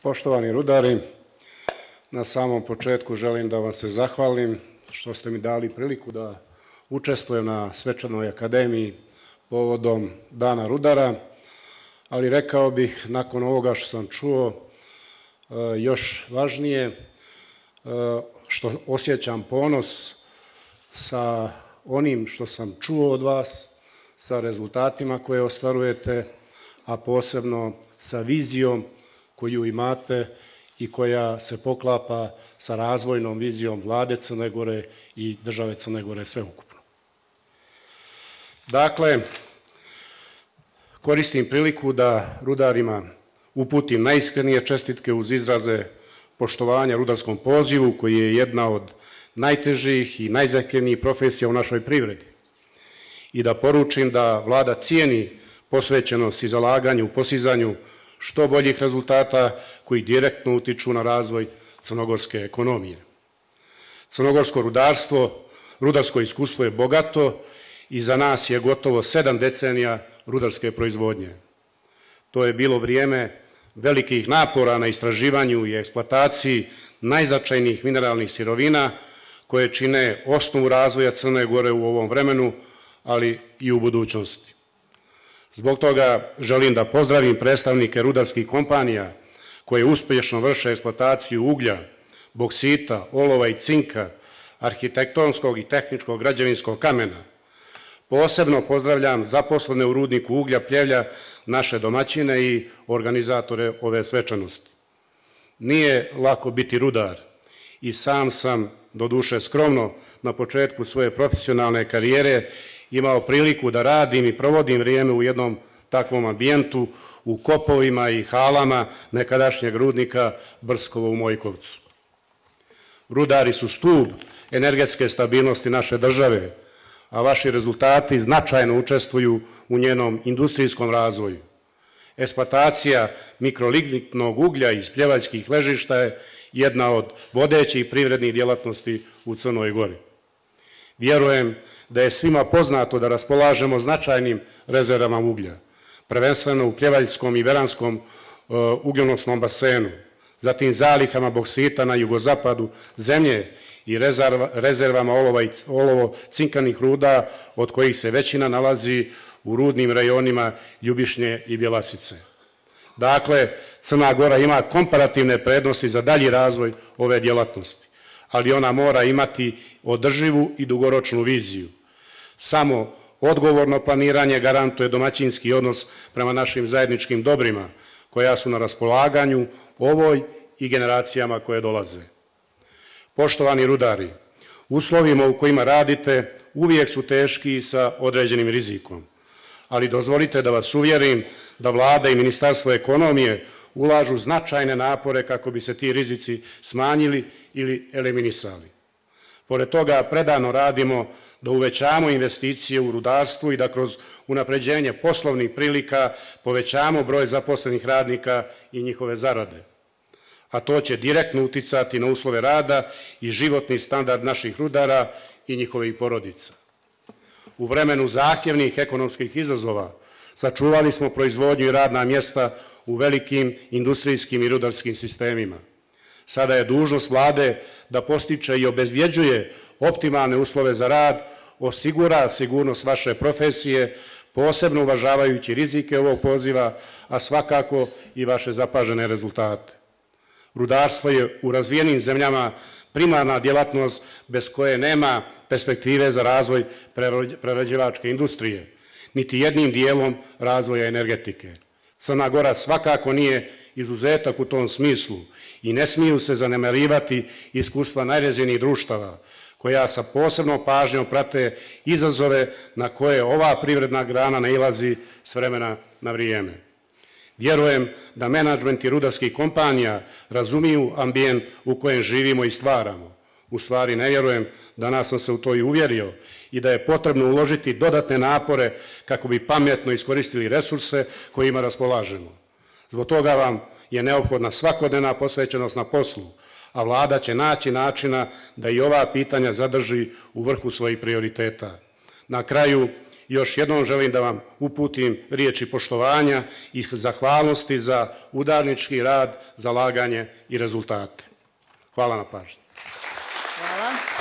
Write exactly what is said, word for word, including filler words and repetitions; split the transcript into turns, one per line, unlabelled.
Poštovani rudari, na samom početku želim da vam se zahvalim što ste mi dali priliku da učestvujem na Svečanoj akademiji povodom Dana rudara, ali rekao bih nakon ovoga što sam čuo još važnije što osjećam ponos sa onim što sam čuo od vas, sa rezultatima koje ostvarujete, a posebno sa vizijom koju imate i koja se poklapa sa razvojnom vizijom Vlade Crne Gore i države Crne Gore sveukupno. Dakle, koristim priliku da rudarima uputim najiskrenije čestitke uz izraze poštovanja rudarskom pozivu, koji je jedna od najtežih i najzahtjevnijih profesija u našoj privredi. I da poručim da Vlada cijeni posvećenost i zalaganje u postizanju što boljih rezultata koji direktno utiču na razvoj crnogorske ekonomije. Crnogorsko rudarstvo, rudarsko iskustvo je bogato i za nas je gotovo sedam decenija rudarske proizvodnje. To je bilo vrijeme velikih napora na istraživanju i eksploataciji najznačajnijih mineralnih sirovina koje čine osnovu razvoja Crne Gore u ovom vremenu, ali i u budućnosti. Zbog toga želim da pozdravim predstavnike rudarskih kompanija koje uspješno vrše eksploataciju uglja, boksita, olova i cinka, arhitektonskog i tehničkog građevinskog kamena. Posebno pozdravljam zaposlene u rudniku uglja Pljevlja, naše domaćine i organizatore ove svečanosti. Nije lako biti rudar i sam sam, doduše skromno, na početku svoje profesionalne karijere imao priliku da radim i provodim vrijeme u jednom takvom ambijentu, u kopovima i halama nekadašnjeg rudnika Brskovo u Mojkovcu. Rudari su stub energetske stabilnosti naše države, a vaši rezultati značajno učestvuju u njenom industrijskom razvoju. Eksploatacija mikrolignitnog uglja iz pljevaljskih ležišta je jedna od vodećih privrednih djelatnosti u Crnoj Gori. Vjerujem da je svima poznato da raspolažemo značajnim rezervama uglja, prvenstveno u pljevaljskom i veranskom ugljenosnom basenu, zatim zalihama boksita na jugozapadu zemlje i rezervama olovo-cinkanih ruda, od kojih se većina nalazi u rudnim rajonima Ljubišnje i Bjelasice. Dakle, Crna Gora ima komparativne prednosti za dalji razvoj ove djelatnosti, ali ona mora imati održivu i dugoročnu viziju. Samo odgovorno planiranje garantuje domaćinski odnos prema našim zajedničkim dobrima, koja su na raspolaganju ovoj i generacijama koje dolaze. Poštovani rudari, uslovima u kojima radite uvijek su teški i sa određenim rizikom, ali dozvolite da vas uvjerim da Vlada i Ministarstvo ekonomije ulažu značajne napore kako bi se ti rizici smanjili ili eliminisali. Pored toga predano radimo da uvećamo investicije u rudarstvu i da kroz unapređenje poslovnih prilika povećamo broj zaposlenih radnika i njihove zarade. A to će direktno uticati na uslove rada i životni standard naših rudara i njihovih porodica. U vremenu zahtjevnih ekonomskih izazova sačuvali smo proizvodnju i radna mjesta u velikim industrijskim i rudarskim sistemima. Sada je dužnost Vlade da postiče i obezbjeđuje optimalne uslove za rad, osigura sigurnost vaše profesije, posebno uvažavajući rizike ovog poziva, a svakako i vaše zapažene rezultate. Rudarstvo je u razvijenim zemljama primarna djelatnost bez koje nema perspektive za razvoj prerađivačke industrije, niti jednim dijelom razvoja energetike. Crna Gora svakako nije izuzetak u tom smislu i ne smiju se zanemarivati iskustva najrazvijenijih društava, koja sa posebnom pažnjom prate izazove na koje ova privredna grana nailazi s vremena na vrijeme. Vjerujem da menadžmenti rudarskih kompanija razumiju ambijent u kojem živimo i stvaramo. U stvari ne vjerujem, danas sam se u to i uvjerio, i da je potrebno uložiti dodatne napore kako bi pametno iskoristili resurse kojima raspolažemo. Zbog toga vam je neophodna svakodnevna posvećenost na poslu, a Vlada će naći načina da i ova pitanja zadrži u vrhu svojih prioriteta. Na kraju, još jednom želim da vam uputim riječi poštovanja i zahvalnosti za udarnički rad, zalaganje i rezultate. Hvala na pažnji.
Hvala.